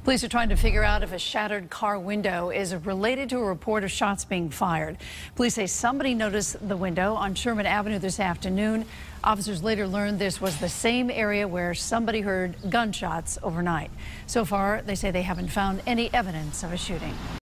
Police are trying to figure out if a shattered car window is related to a report of shots being fired. Police say somebody noticed the window on Sherman Avenue this afternoon. Officers later learned this was the same area where somebody heard gunshots overnight. So far, they say they haven't found any evidence of a shooting.